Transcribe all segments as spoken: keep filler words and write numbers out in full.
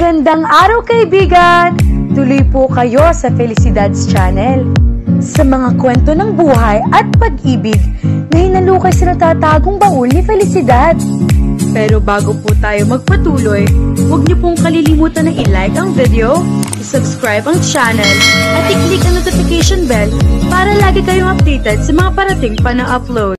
Magandang araw kaibigan! Tuloy po kayo sa Felicidad's Channel. Sa mga kwento ng buhay at pag-ibig na hinalukay sa natatagong baul ni Felicidad. Pero bago po tayo magpatuloy, huwag niyo pong kalilimutan na i-like ang video, i-subscribe ang channel, at i-click ang notification bell para lagi kayong updated sa mga parating pa na upload.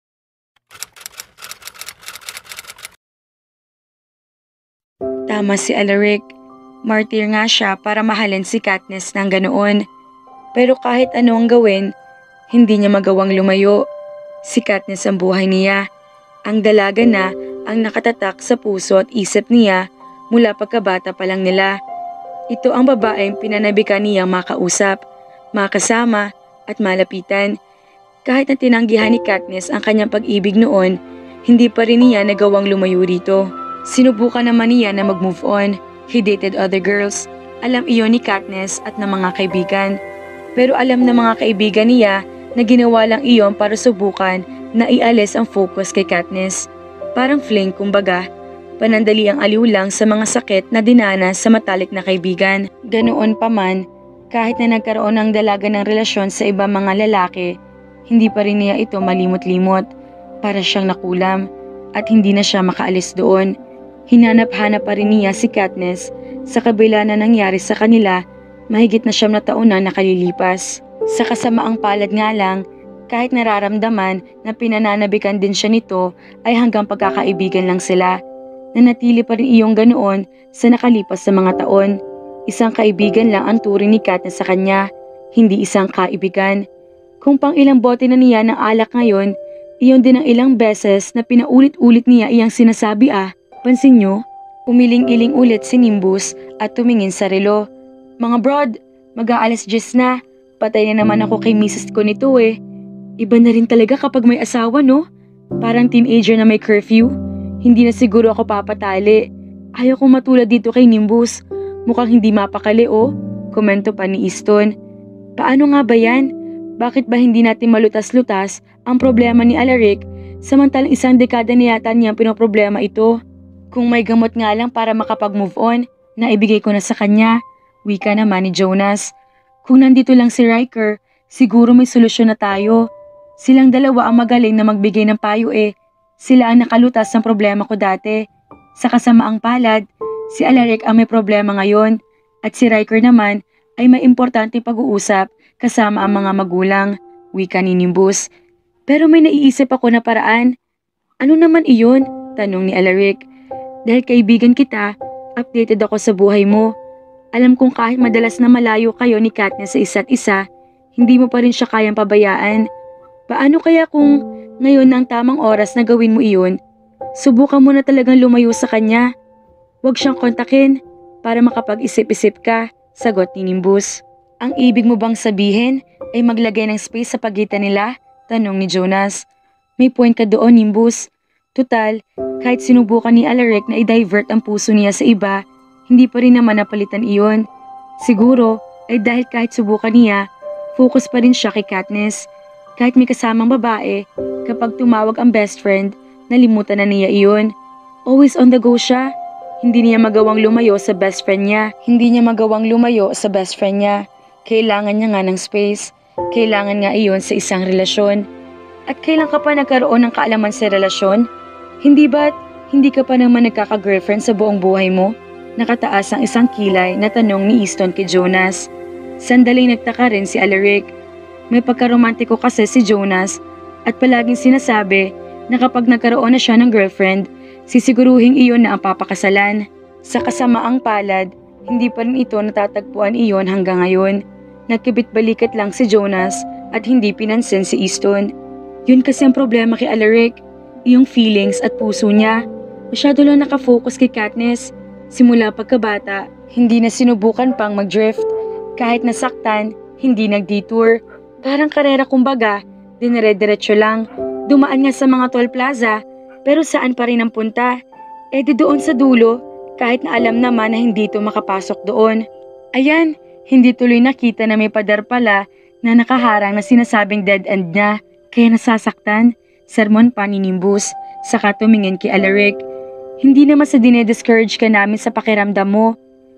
Tama si Alaric. Martyr nga siya para mahalin si Katniss ng ganoon. Pero kahit ano ang gawin, hindi niya magawang lumayo. Si Katniss ang buhay niya. Ang dalaga na ang nakatatak sa puso at isip niya mula pagkabata pa lang nila. Ito ang babaeng pinanabikan niyang makausap, makasama at malapitan. Kahit na tinanggihan ni Katniss ang kanyang pag-ibig noon, hindi pa rin niya nagawang lumayo rito. Sinubukan naman niya na mag-move on. He dated other girls. Alam iyon ni Katniss at ng mga kaibigan. Pero alam ng mga kaibigan niya na ginawa lang iyon para subukan na ialis ang focus kay Katniss. Parang fling kumbaga. Panandali ang aliw lang sa mga sakit na dinanas sa matalik na kaibigan. Ganoon pa man, kahit na nagkaroon ng dalaga ng relasyon sa ibang mga lalaki, hindi pa rin niya ito malimot-limot. Para siyang nakulam at hindi na siya makaalis doon. Hinanap-hanap pa rin niya si Katniss sa kabila na nangyari sa kanila mahigit na siyam na taon na nakalilipas. Sa kasamaang palad nga lang, kahit nararamdaman na pinananabikan din siya nito ay hanggang pagkakaibigan lang sila. Nanatili pa rin iyong ganoon sa nakalipas sa mga taon. Isang kaibigan lang ang turing ni Katniss sa kanya, hindi isang kaibigan. Kung pang ilang bote na niya ng alak ngayon, iyon din ang ilang beses na pinaulit-ulit niya iyang sinasabi ah. Pansin nyo, umiling-iling ulit si Nimbus at tumingin sa relo. Mga brod, mag-aalas diyes na. Patay na naman ako kay misis ko nito eh. Iba na rin talaga kapag may asawa no? Parang teenager na may curfew. Hindi na siguro ako papatali. Ayaw kong matulad dito kay Nimbus. Mukhang hindi mapakali oh. Komento pa ni Easton. Paano nga ba yan? Bakit ba hindi natin malutas-lutas ang problema ni Alaric samantalang isang dekada na yata niyang pinoproblema ito? Kung may gamot nga lang para makapag-move on, naibigay ko na sa kanya, wika naman ni Jonas. Kung nandito lang si Riker, siguro may solusyon na tayo. Silang dalawa ang magaling na magbigay ng payo eh. Sila ang nakalutas ng problema ko dati. Sa kasamaang palad, si Alaric ang may problema ngayon at si Riker naman ay may importanteng pag-uusap kasama ang mga magulang, wika ni Nimbus. Pero may naiisip ako na paraan. Ano naman iyon? Tanong ni Alaric. Dahil kaibigan kita, updated ako sa buhay mo. Alam kong kahit madalas na malayo kayo ni Katniss sa isa't isa, hindi mo pa rin siya kayang pabayaan. Paano kaya kung ngayon na ang tamang oras na gawin mo iyon? Subukan mo na talagang lumayo sa kanya. Huwag siyang kontakin para makapag-isip-isip ka, sagot ni Nimbus. Ang ibig mo bang sabihin ay maglagay ng space sa pagitan nila? Tanong ni Jonas. May point ka doon, Nimbus. Tutal, kahit sinubukan ni Alaric na i-divert ang puso niya sa iba, hindi pa rin naman napalitan iyon. Siguro ay dahil kahit subukan niya, focus pa rin siya kay Katniss. Kahit may kasamang babae, kapag tumawag ang best friend, nalimutan na niya iyon. Always on the go siya. Hindi niya magawang lumayo sa best friend niya. Hindi niya magawang lumayo sa best friend niya. Kailangan niya nga ng space. Kailangan nga iyon sa isang relasyon. At kailan ka pa nagkaroon ng kaalaman sa relasyon? Hindi ba't hindi ka pa naman nagkaka-girlfriend sa buong buhay mo? Nakataas ang isang kilay na tanong ni Easton kay Jonas. Sandaling nagtaka rin si Alaric. May pagkaromantiko kasi si Jonas at palaging sinasabi na kapag nagkaroon na siya ng girlfriend, sisiguruhin iyon na ang papakasalan. Sa kasamaang palad, hindi pa rin ito natatagpuan iyon hanggang ngayon. Nagkibit-balikat lang si Jonas at hindi pinansin si Easton. Yun kasi ang problema kay Alaric. Iyong feelings at puso niya. Masyado lang nakafocus kay Katniss. Simula pagkabata, hindi na sinubukan pang mag-drift. Kahit nasaktan, hindi nag-detour. Parang karera kumbaga, dinire-diretso lang. Dumaan nga sa mga toll plaza, pero saan pa rin ang punta? Eh di doon sa dulo, kahit na alam naman na hindi ito makapasok doon. Ayan, hindi tuloy nakita na may pader pala na nakaharang na sinasabing dead end niya, kaya nasasaktan. Sermon pa ni Nimbus, saka tumingin kay Alaric. Hindi naman sa dinediscourage ka namin sa pakiramdam mo.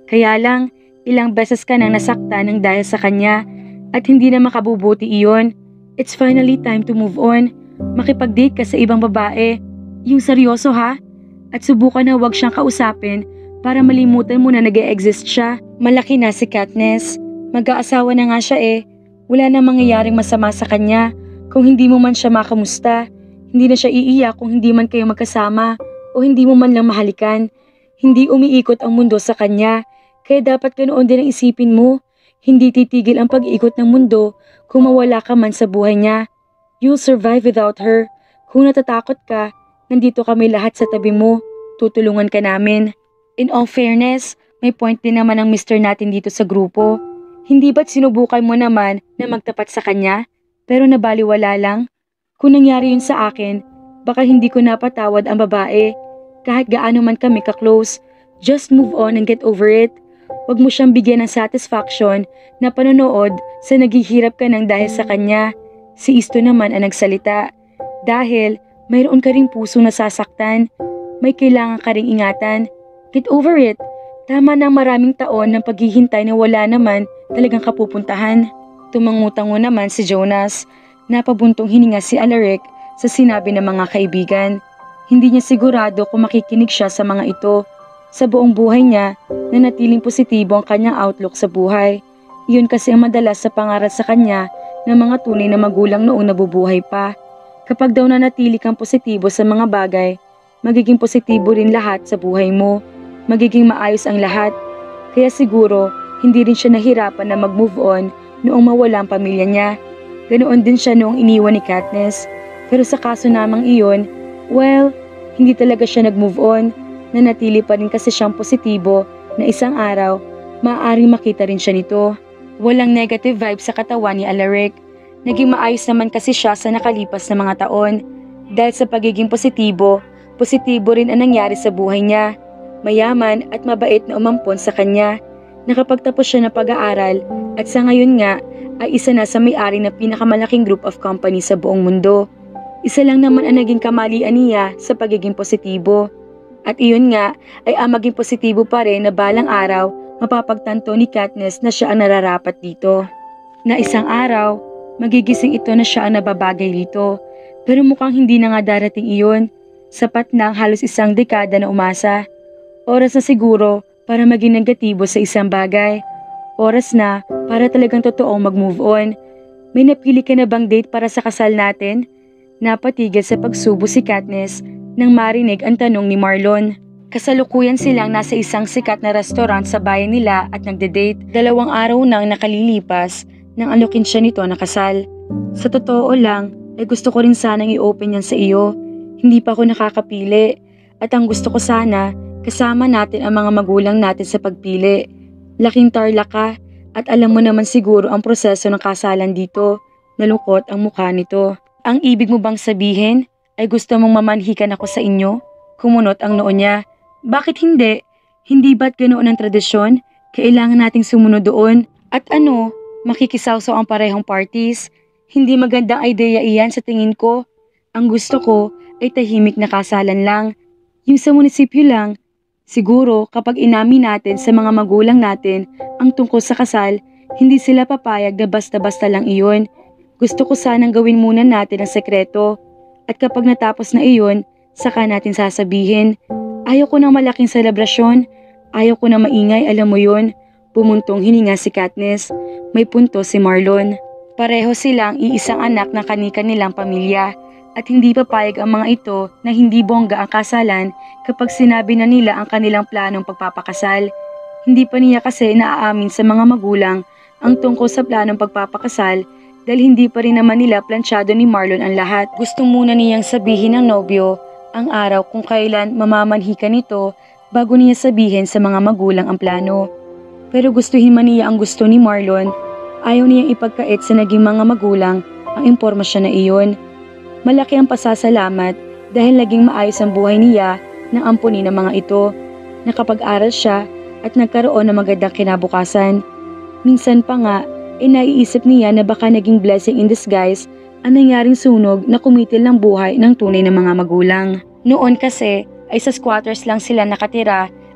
Kaya lang, ilang beses ka nang nasaktan ng dahil sa kanya at hindi na makabubuti iyon. It's finally time to move on. Makipag-date ka sa ibang babae. Yung seryoso ha? At subukan na huwag siyang kausapin para malimutan mo na nag-e-exist siya. Malaki na si Katniss. Mag-aasawa na nga siya eh. Wala na mangyayaring masama sa kanya. Kung hindi mo man siya makamusta, hindi na siya iiyak kung hindi man kayo magkasama o hindi mo man lang mahalikan. Hindi umiikot ang mundo sa kanya, kaya dapat ganoon din ang isipin mo. Hindi titigil ang pag-ikot ng mundo kung mawala ka man sa buhay niya. You'll survive without her. Kung natatakot ka, nandito kami lahat sa tabi mo. Tutulungan ka namin. In all fairness, may point din naman ang mister natin dito sa grupo. Hindi ba't sinubukan mo naman na magtapat sa kanya? Pero nabaliwala lang. Kung nangyari yun sa akin, baka hindi ko napatawad ang babae. Kahit gaano man kami ka-close, just move on and get over it. Huwag mo siyang bigyan ng satisfaction na panonood sa naghihirap ka ng dahil sa kanya. Si Isto naman ang nagsalita. Dahil mayroon ka ring puso na sasaktan, may kailangan ka ring ingatan. Get over it. Tama na ang maraming taon ng paghihintay na wala naman talagang kapupuntahan. Tumangutango naman si Jonas. Napabuntong hininga si Alaric sa sinabi ng mga kaibigan. Hindi niya sigurado kung makikinig siya sa mga ito. Sa buong buhay niya, nanatiling positibo ang kanyang outlook sa buhay. Iyon kasi ang madalas sa pangaral sa kanya ng mga tunay na magulang noong nabubuhay pa. Kapag daw nanatili kang positibo sa mga bagay, magiging positibo rin lahat sa buhay mo. Magiging maayos ang lahat. Kaya siguro, hindi rin siya nahirapan na mag-move on noong mawala ang pamilya niya. Ganoon din siya noong iniwan ni Katniss. Pero sa kaso namang iyon, well, hindi talaga siya nag-move on. Nanatili pa rin kasi siyang positibo na isang araw, maaaring makita rin siya nito. Walang negative vibe sa katawan ni Alaric. Naging maayos naman kasi siya sa nakalipas na mga taon. Dahil sa pagiging positibo, positibo rin ang nangyari sa buhay niya. Mayaman at mabait na umampon sa kanya. Nakapagtapos siya ng pag-aaral at sa ngayon nga ay isa na sa may-ari ng pinakamalaking group of company sa buong mundo. Isa lang naman ang naging kamalian niya sa pagiging positibo. At iyon nga ay ang maging positibo pa rin na balang araw mapapagtanto ni Katniss na siya ang nararapat dito. Na isang araw, magigising ito na siya ang nababagay dito. Pero mukhang hindi na nga darating iyon. Sapat na ang halos isang dekada na umasa. Oras na siguro para maging negatibo sa isang bagay. Oras na para talagang totoong mag-move on. May napili ka na bang date para sa kasal natin? Napatigil sa pagsubo si Katniss nang marinig ang tanong ni Marlon. Kasalukuyan silang nasa isang sikat na restaurant sa bayan nila at nagde-date. Dalawang araw nang nakalilipas nang alukin siya nito na kasal. Sa totoo lang, ay gusto ko rin sanang i-open yan sa iyo. Hindi pa ako nakakapili at ang gusto ko sana, kasama natin ang mga magulang natin sa pagpili. Laking tarlac ka at alam mo naman siguro ang proseso ng kasalan dito. Nalungkot ang mukha nito. Ang ibig mo bang sabihin ay gusto mong mamanhikan ako sa inyo? Kumunot ang noo niya. Bakit hindi? Hindi ba't ganoon ang tradisyon? Kailangan nating sumunod doon. At ano, makikisawsaw ang parehong parties? Hindi magandang idea iyan sa tingin ko. Ang gusto ko ay tahimik na kasalan lang. Yung sa munisipyo lang. Siguro kapag inamin natin sa mga magulang natin ang tungkol sa kasal, hindi sila papayag na basta-basta lang iyon. Gusto ko sanang gawin muna natin ang sekreto. At kapag natapos na iyon, saka natin sasabihin. Ayaw ko ng malaking selebrasyon. Ayaw ko na maingay, alam mo yun. Pumuntong hininga si Katniss. May punto si Marlon. Pareho silang iisang anak ng kani-kanilang pamilya. At hindi papayag ang mga ito na hindi bongga ang kasalan kapag sinabi na nila ang kanilang planong pagpapakasal. Hindi pa niya kasi naaamin sa mga magulang ang tungkol sa planong pagpapakasal dahil hindi pa rin naman nila plansyado ni Marlon ang lahat. Gusto muna niyang sabihin ng nobyo ang araw kung kailan mamamanhika nito bago niya sabihin sa mga magulang ang plano. Pero gustuhin man niya ang gusto ni Marlon, ayaw niyang ipagkait sa naging mga magulang ang impormasyon na iyon. Malaki ang pasasalamat dahil naging maayos ang buhay niya ng ampuni ng mga ito. Nakapag-aral siya at nagkaroon ng magandang kinabukasan. Minsan pa nga, ay naiisip niya na baka naging blessing in disguise ang nangyaring sunog na kumitil ng buhay ng tunay na mga magulang. Noon kasi ay sa squatters lang sila nakatira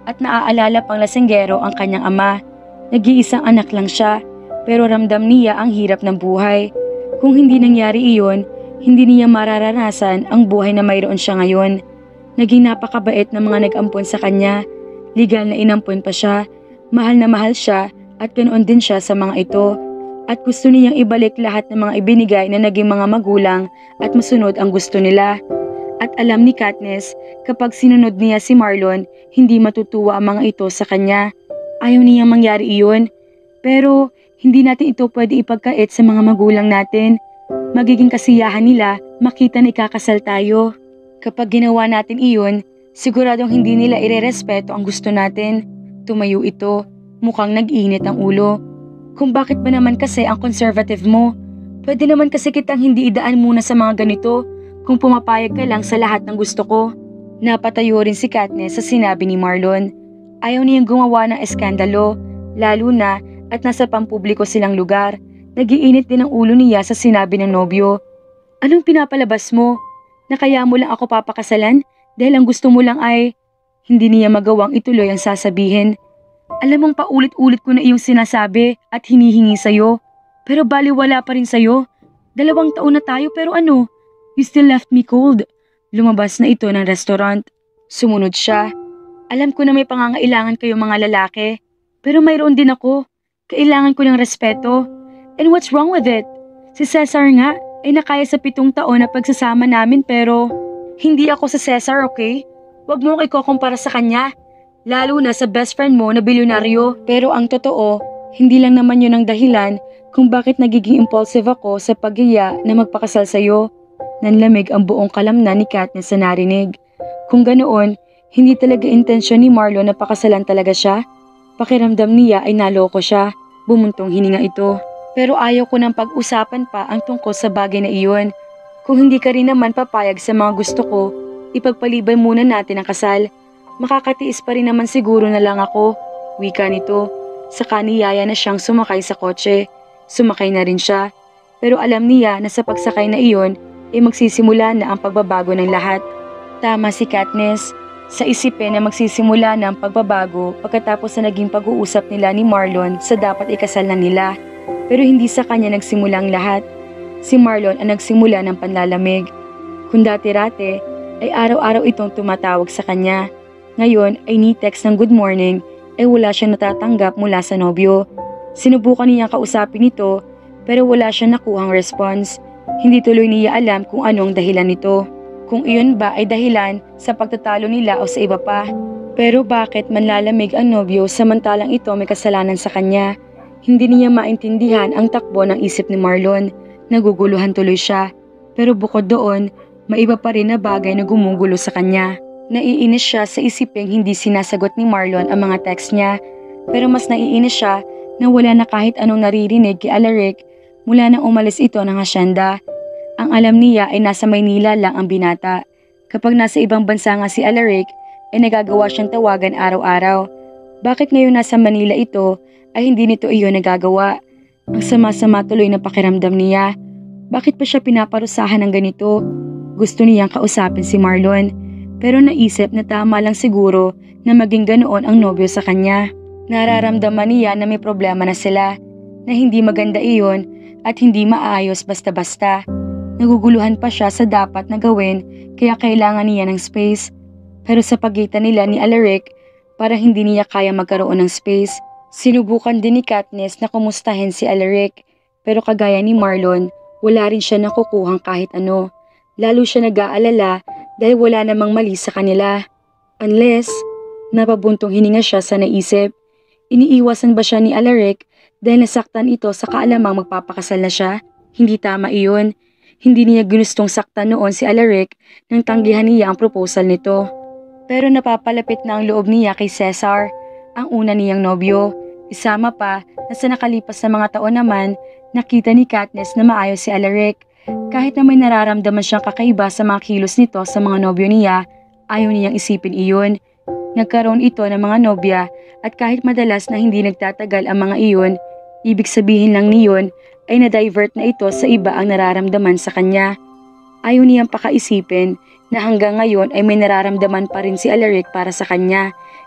at naaalala pang lasenggero ang kanyang ama. Nag-iisang anak lang siya, pero ramdam niya ang hirap ng buhay. Kung hindi nangyari iyon, hindi niya mararanasan ang buhay na mayroon siya ngayon. Naging napakabait ng mga nag-ampon sa kanya. Legal na inampon pa siya, mahal na mahal siya at ganoon din siya sa mga ito. At gusto niyang ibalik lahat ng mga ibinigay na naging mga magulang at masunod ang gusto nila. At alam ni Katniss, kapag sinunod niya si Marlon, hindi matutuwa ang mga ito sa kanya. Ayaw niyang mangyari iyon. Pero hindi natin ito pwede ipagkait sa mga magulang natin. Magiging kasiyahan nila makita na ikakasal tayo. Kapag ginawa natin iyon, siguradong hindi nila irerespeto ang gusto natin. Tumayo ito, mukhang nag-init ang ulo. Kung bakit ba naman kasi ang conservative mo? Pwede naman kasi kitang hindi idaan muna sa mga ganito kung pumapayag ka lang sa lahat ng gusto ko. Napatayo rin si Katniss sa sinabi ni Marlon. Ayaw niyang gumawa ng eskandalo, lalo na at nasa pampubliko silang lugar. Nagiinit din ang ulo niya sa sinabi ng nobyo. Anong pinapalabas mo? Na kaya mo lang ako papakasalan dahil ang gusto mo lang ay... Hindi niya magawang ituloy ang sasabihin. Alam mong paulit-ulit ko na iyong sinasabi at hinihingi sa'yo. Pero baliwala pa rin sa'yo. Dalawang taon na tayo pero ano? You still left me cold. Lumabas na ito ng restaurant. Sumunod siya. Alam ko na may pangangailangan kayo mga lalaki. Pero mayroon din ako. Kailangan ko ng respeto. And what's wrong with it? Si Cesar nga ay nakaya sa pitong taon na pagsasama namin pero... Hindi ako sa Cesar, okay? Huwag mo ko ikukumpara sa kanya. Lalo na sa best friend mo na bilyonaryo. Pero ang totoo, hindi lang naman yun ang dahilan kung bakit nagiging impulsive ako sa paghiya na magpakasal sa'yo. Nanlamig ang buong kalamnan ni Katniss sa narinig. Kung ganoon, hindi talaga intensyon ni Marlon na pakasalan talaga siya. Pakiramdam niya ay naloko siya. Bumuntong hininga ito. Pero ayaw ko nang pag-usapan pa ang tungkol sa bagay na iyon. Kung hindi ka rin naman papayag sa mga gusto ko, ipagpalibay muna natin ang kasal. Makakatiis pa rin naman siguro na lang ako. Wika nito. Saka niyaya na siyang sumakay sa kotse. Sumakay na rin siya. Pero alam niya na sa pagsakay na iyon, ay magsisimula na ang pagbabago ng lahat. Tama si Katniss. Sa isipin na magsisimula na ang pagbabago pagkatapos na naging pag-uusap nila ni Marlon sa dapat ikasal na nila. Pero hindi sa kanya nagsimula ang lahat. Si Marlon ang nagsimula ng panlalamig. Kung dati-rate, ay araw-araw itong tumatawag sa kanya. Ngayon ay ni-text ng good morning ay wala siyang natatanggap mula sa nobyo. Sinubukan niyang kausapin ito pero wala siyang nakuhang response. Hindi tuloy niya alam kung anong dahilan nito. Kung iyon ba ay dahilan sa pagtatalo nila o sa iba pa. Pero bakit manlalamig ang nobyo samantalang ito may kasalanan sa kanya? Hindi niya maintindihan ang takbo ng isip ni Marlon. Naguguluhan tuloy siya. Pero bukod doon, may iba pa rin na bagay na gumugulo sa kanya. Naiinis siya sa isiping hindi sinasagot ni Marlon ang mga text niya. Pero mas naiinis siya na wala na kahit anong naririnig kay Alaric mula nang umalis ito ng asyenda. Ang alam niya ay nasa Maynila lang ang binata. Kapag nasa ibang bansa nga si Alaric, ay nagagawa siyang tawagan araw-araw. Bakit ngayon nasa Manila ito ay hindi nito iyon nagagawa? Ang sama-sama tuloy na pakiramdam niya. Bakit pa siya pinaparusahan ng ganito? Gusto niyang kausapin si Marlon. Pero naisip na tama lang siguro na maging ganoon ang nobyo sa kanya. Nararamdaman niya na may problema na sila, na hindi maganda iyon at hindi maayos basta-basta. Naguguluhan pa siya sa dapat na gawin kaya kailangan niya ng space. Pero sa pagitan nila ni Alaric, para hindi niya kaya magkaroon ng space. Sinubukan din ni Katniss na kumustahin si Alaric, pero kagaya ni Marlon, wala rin siya nakukuhang kahit ano. Lalo siya nag-aalala dahil wala namang mali sa kanila. Unless, napabuntong hininga siya sa naisip. Iniiwasan ba siya ni Alaric dahil nasaktan ito sa kaalamang magpapakasal na siya? Hindi tama iyon. Hindi niya ginustong saktan noon si Alaric nang tanggihan niya ang proposal nito. Pero napapalapit na ang loob niya kay Cesar, ang una niyang nobyo. Isama pa na sa nakalipas na mga taon naman, nakita ni Katniss na maayos si Alaric. Kahit na may nararamdaman siyang kakaiba sa mga kilos nito sa mga nobyo niya, ayaw niyang isipin iyon. Nagkaroon ito ng mga nobya at kahit madalas na hindi nagtatagal ang mga iyon, ibig sabihin lang niyon ay na-divert na ito sa iba ang nararamdaman sa kanya. Ayaw niyang pakaisipin na hanggang ngayon ay may nararamdaman pa rin si Alaric para sa kanya.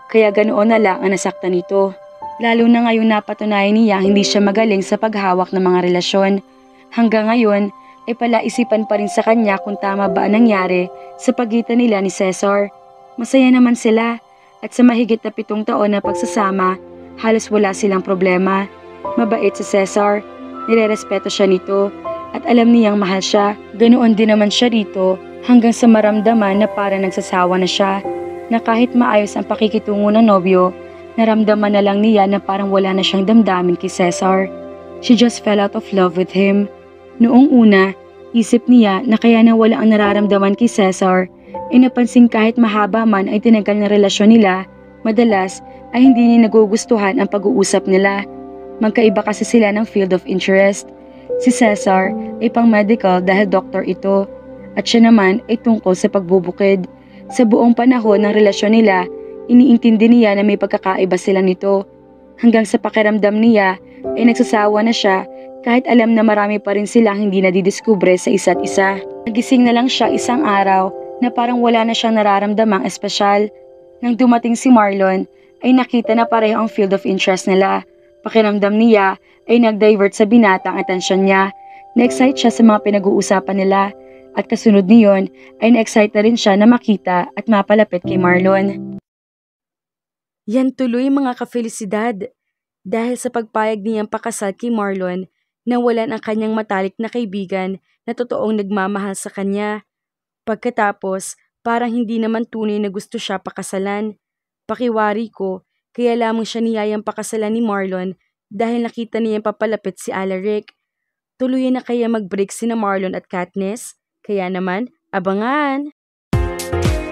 kaya ganoon na lang ang nasaktan nito. Lalo na ngayon napatunayan niya hindi siya magaling sa paghawak ng mga relasyon. Hanggang ngayon ay palaisipan pa rin sa kanya kung tama ba ang nangyari sa pagitan nila ni Cesar. Masaya naman sila at sa mahigit na pitong taon na pagsasama, halos wala silang problema. Mabait si Cesar, nirerespeto siya nito at alam niyang mahal siya. Ganoon din naman siya rito hanggang sa maramdaman na parang nagsasawa na siya, na kahit maayos ang pakikitungo ng nobyo, naramdaman na lang niya na parang wala na siyang damdamin kay Cesar. She just fell out of love with him. Noong una, isip niya na kaya na wala ang nararamdaman kay Cesar, ay napansin kahit mahaba man ay tinagal na relasyon nila, madalas ay hindi niya nagugustuhan ang pag-uusap nila. Magkaiba kasi sila ng field of interest. Si Cesar ay pang-medical dahil doktor ito, at siya naman ay tungkol sa pagbubukid. Sa buong panahon ng relasyon nila, iniintindi niya na may pagkakaiba sila nito. Hanggang sa pakiramdam niya ay nagsasawa na siya kahit alam na marami pa rin silang hindi nadidiskubre sa isa't isa. Nagising na lang siya isang araw na parang wala na siyang nararamdamang espesyal. Nang dumating si Marlon ay nakita na pareho ang field of interest nila. Pakiramdam niya ay nag-divert sa binata ang atensyon niya. Na-excite siya sa mga pinag-uusapan nila at kasunod niyon ay na-excite na rin siya na makita at mapalapit kay Marlon. Yan tuloy mga kafelisidad. Dahil sa pagpayag niyang pakasal kay Marlon, nawalan ang kanyang matalik na kaibigan na totoong nagmamahal sa kanya. Pagkatapos, parang hindi naman tunay na gusto siya pakasalan. Pakiwari ko, kaya lamang siya niyayang pakasalan ni Marlon dahil nakita niyang papalapit si Alaric. Tuluyan na kaya mag-break sina Marlon at Katniss? Kaya naman, abangan!